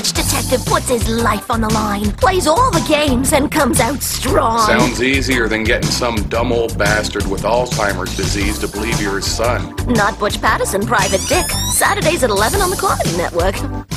Which detective puts his life on the line, plays all the games, and comes out strong? Sounds easier than getting some dumb old bastard with Alzheimer's disease to believe you're his son. Not Butch Patterson, Private Dick. Saturdays at 11 on the Comedy Network.